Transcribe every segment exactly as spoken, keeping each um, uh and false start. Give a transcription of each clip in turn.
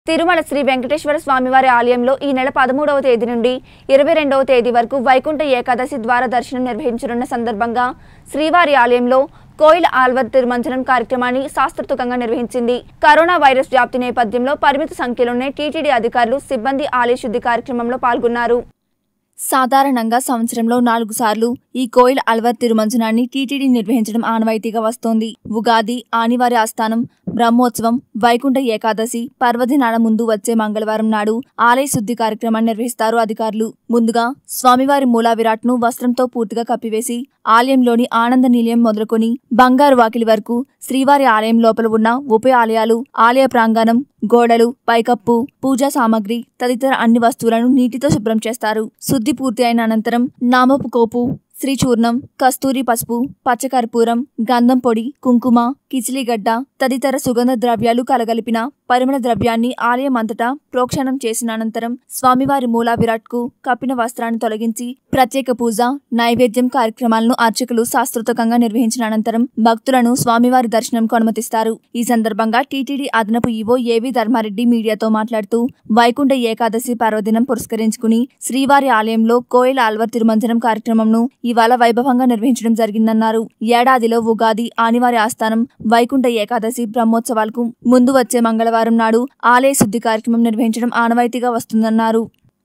తిరుమల శ్రీ వెంకటేశ్వర స్వామివారి ఆలయంలో ఈ నెల పదమూడవ తేదీ నుండి ఇరవై రెండవ తేదీ వరకు వైకుంఠ ఏకాదశి ద్వార దర్శనం నిర్వహించనున్న సందర్భంగా శ్రీవారి ఆలయంలో కోయిల ఆల్వార్ తిరుమంజనం కార్యక్రమాన్ని శాస్త్రోక్తంగా నిర్వహించింది. కరోనా వైరస్ వ్యాప్తి నేపథ్యంలో పరిమిత సంఖ్యలోనే టీటీడీ అధికారులు సిబ్బంది ఆలయ శుద్ధి కార్యక్రమంలో పాల్గొన్నారు. సాధారణంగా సంవత్సరంలో నాలుగు సార్లు ఈ కోయిల ఆల్వార్ తిరుమంజనాన్ని టీటీడీ నిర్వహించడం ఆనవాయితీగా వస్తోంది. ఉగాది, ఆనివారి ఆస్థానం, బ్రహ్మోత్సవం, వైకుంఠ ఏకాదశి పర్వదినాల ముందు వచ్చే మంగళవారం నాడు ఆలయ శుద్ధి కార్యక్రమాన్ని నిర్వహిస్తారు అధికారులు. ముందుగా స్వామివారి మూలా విరాట్ ను వస్త్రంతో పూర్తిగా కప్పివేసి ఆలయంలోని ఆనంద నిలయం మొదలుకొని బంగారు వాకిలి వరకు శ్రీవారి ఆలయం లోపల ఉన్న ఉప ఆలయాలు, ఆలయ ప్రాంగణం, గోడలు, పైకప్పు, పూజా సామాగ్రి తదితర అన్ని వస్తువులను నీటితో శుభ్రం చేస్తారు. శుద్ధి పూర్తి అయిన అనంతరం నామపు కోపు, శ్రీచూర్ణం, కస్తూరి పసుపు, పచ్చకర్పూరం, గంధం పొడి, కుంకుమ, కిచిలిగడ్డ తదితర సుగంధ ద్రవ్యాలు కలగలిపిన పరిమళ ద్రవ్యాన్ని ఆలయం అంతటా ప్రోక్షణం చేసిన అనంతరం స్వామివారి మూలా విరాట్ కు కప్పిన వస్త్రాన్ని తొలగించి ప్రత్యేక పూజ, నైవేద్యం కార్యక్రమాలను అర్చకులు శాస్త్రోక్తంగా నిర్వహించిన అనంతరం భక్తులను స్వామివారి దర్శనంకు అనుమతిస్తారు. ఈ సందర్భంగా టీటీడీ అదనపు ఈవో ఏవి ధర్మారెడ్డి మీడియాతో మాట్లాడుతూ వైకుంఠ ఏకాదశి పర్వదినం పురస్కరించుకుని శ్రీవారి ఆలయంలో కోయిల ఆల్వార్ తిరుమంజనం కార్యక్రమంను ఇవాళ వైభవంగా నిర్వహించడం జరిగిందన్నారు. ఏడాదిలో ఉగాది, ఆనివారి ఆస్థానం, వైకుంఠ ఏకాదశి బ్రహ్మోత్సవాలకు ముందు వచ్చే మంగళవారం నాడు ఆలయ శుద్ధి కార్యక్రమం నిర్వహించడం ఆనవాయితీగా వస్తుందన్నారు.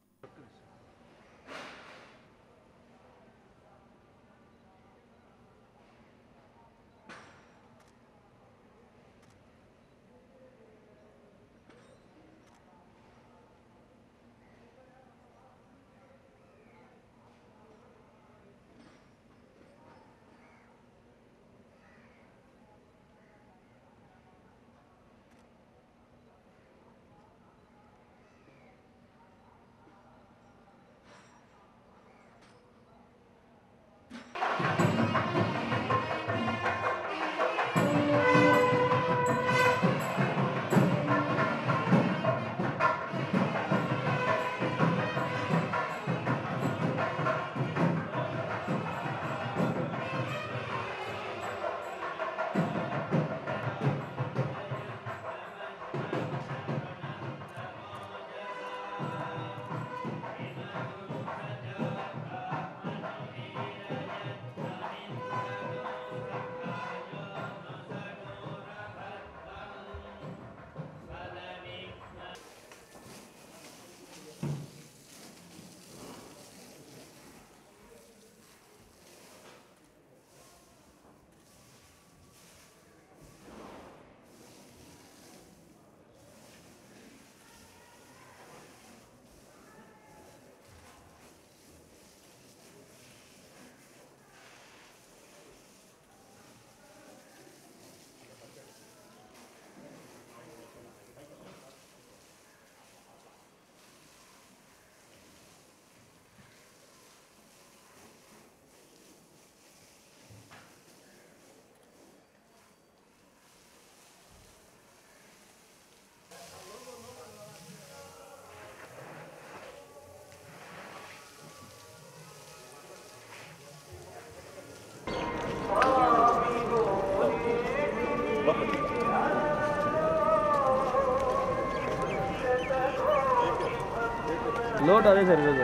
లోటు అదే సరిపోదు.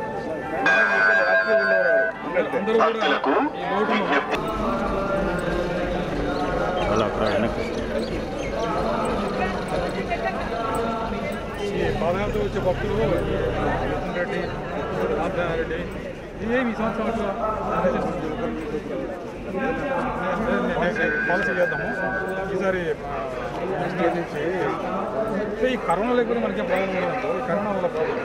పాదయాత్ర వచ్చే భక్తులు రెడ్డి రెడ్డి ఇవేమి ఈ సంవత్సరం పాలసీ చేద్దాము. ఈసారి ఈ కరోనా లేకపోతే మనకేం ప్రాబ్లం ఉండదు. ఈ కరోనా వల్ల ప్రాబ్లం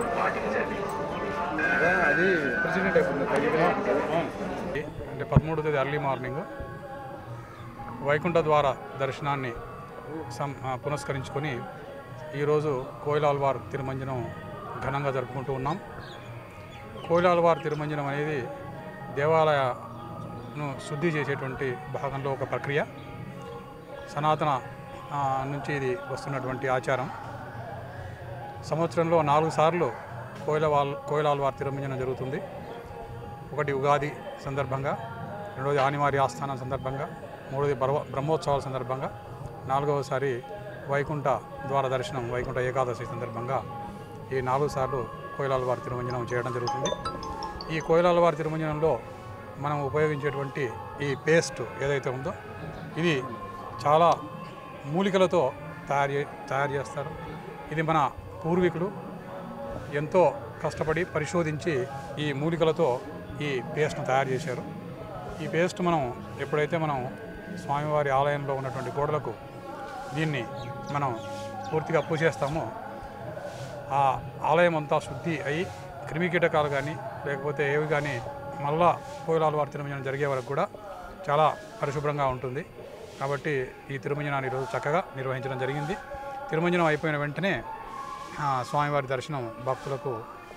అది ప్రెసిడెంట్ అయిపోయింది. అంటే పదమూడవ తేదీ ఎర్లీ మార్నింగ్ వైకుంఠ ద్వార దర్శనాన్ని సం పునస్కరించుకొని ఈరోజు కోయిల ఆల్వార్ తిరుమంజనం ఘనంగా జరుపుకుంటూ ఉన్నాం. కోయిల ఆల్వార్ తిరుమంజనం అనేది దేవాలయను శుద్ధి చేసేటువంటి భాగంలో ఒక ప్రక్రియ. సనాతన నుంచి ఇది వస్తున్నటువంటి ఆచారం. సంవత్సరంలో నాలుగు సార్లు కోయిల వాల్ కోయిల ఆల్వార్ తిరుమంజనం జరుగుతుంది. ఒకటి ఉగాది సందర్భంగా, రెండవది ఆనివారి ఆస్థానం సందర్భంగా, మూడవది బ్రహ్మోత్సవాల సందర్భంగా, నాలుగవసారి వైకుంఠ ద్వార దర్శనం వైకుంఠ ఏకాదశి సందర్భంగా ఈ నాలుగు సార్లు కోయిలాలవారి తిరుమంజనం చేయడం జరుగుతుంది. ఈ కోయిలాలవారి తిరుమంజనంలో మనం ఉపయోగించేటువంటి ఈ పేస్ట్ ఏదైతే ఉందో ఇది చాలా మూలికలతో తయారు తయారు చేస్తారు. ఇది మన పూర్వీకులు ఎంతో కష్టపడి పరిశోధించి ఈ మూలికలతో ఈ పేస్ట్ను తయారు చేశారు. ఈ పేస్ట్ మనం ఎప్పుడైతే మనం స్వామివారి ఆలయంలో ఉన్నటువంటి గోడలకు దీన్ని మనం పూర్తిగా పూసేస్తామో ఆ ఆలయం అంతా శుద్ధి అయ్యి క్రిమికీటకాలు కానీ లేకపోతే ఏవి కానీ మళ్ళా కోయిలాలవారి తిరుమంజనం జరిగే వరకు కూడా చాలా పరిశుభ్రంగా ఉంటుంది. కాబట్టి ఈ తిరుమంజనాన్ని ఈరోజు చక్కగా నిర్వహించడం జరిగింది. తిరుమంజనం అయిపోయిన వెంటనే స్వామివారి దర్శనం భక్తులకు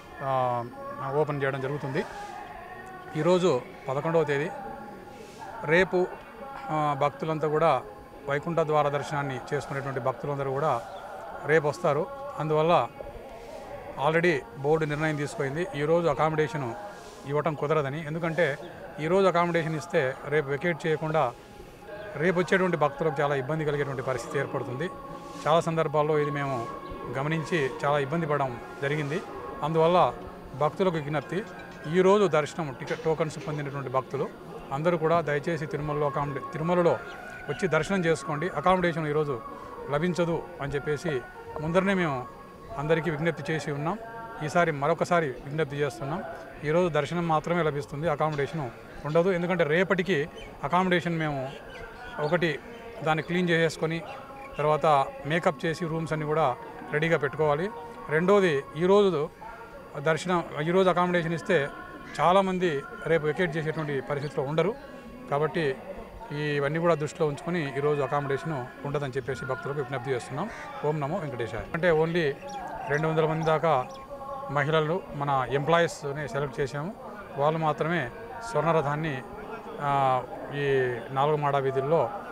ఓపెన్ చేయడం జరుగుతుంది. ఈరోజు పదకొండవ తేదీ. రేపు భక్తులంతా కూడా వైకుంఠ ద్వార దర్శనాన్ని చేసుకునేటువంటి భక్తులందరూ కూడా రేపు వస్తారు. అందువల్ల ఆల్రెడీ బోర్డు నిర్ణయం తీసుకుంది ఈరోజు అకామిడేషను ఇవ్వటం కుదరదని. ఎందుకంటే ఈరోజు అకామిడేషన్ ఇస్తే రేపు వెకేట్ చేయకుండా రేపు వచ్చేటువంటి భక్తులకు చాలా ఇబ్బంది కలిగేటువంటి పరిస్థితి ఏర్పడుతుంది. చాలా సందర్భాల్లో ఇది మేము గమనించి చాలా ఇబ్బంది పడడం జరిగింది. అందువల్ల భక్తులకు విజ్ఞప్తి, ఈరోజు దర్శనం టికెట్ టోకన్స్ పొందినటువంటి భక్తులు అందరూ కూడా దయచేసి తిరుమలలో అకామిడే తిరుమలలో వచ్చి దర్శనం చేసుకోండి. అకామిడేషన్ ఈరోజు లభించదు అని చెప్పేసి ముందరనే మేము అందరికీ విజ్ఞప్తి చేసి ఉన్నాం. ఈసారి మరొకసారి విజ్ఞప్తి చేస్తున్నాం. ఈరోజు దర్శనం మాత్రమే లభిస్తుంది, అకామిడేషన్ ఉండదు. ఎందుకంటే రేపటికి అకామిడేషన్ మేము ఒకటి దాన్ని క్లీన్ చేసేసుకొని తర్వాత మేకప్ చేసి రూమ్స్ అన్నీ కూడా రెడీగా పెట్టుకోవాలి. రెండోది ఈరోజు దర్శనం ఈరోజు అకామిడేషన్ ఇస్తే చాలామంది రేపు వెకేట్ చేసేటువంటి పరిస్థితిలో ఉండరు. కాబట్టి ఇవన్నీ కూడా దృష్టిలో ఉంచుకొని ఈరోజు అకామిడేషన్ ఉండదని చెప్పేసి భక్తులకు విజ్ఞప్తి చేస్తున్నాం. ఓం నమో వెంకటేశాయ. అంటే ఓన్లీ రెండు వందల మంది దాకా మహిళలు మన ఎంప్లాయీస్ని సెలెక్ట్ చేశాము. వాళ్ళు మాత్రమే స్వర్ణరథాన్ని ఈ నాలుగు మాడా వీధుల్లో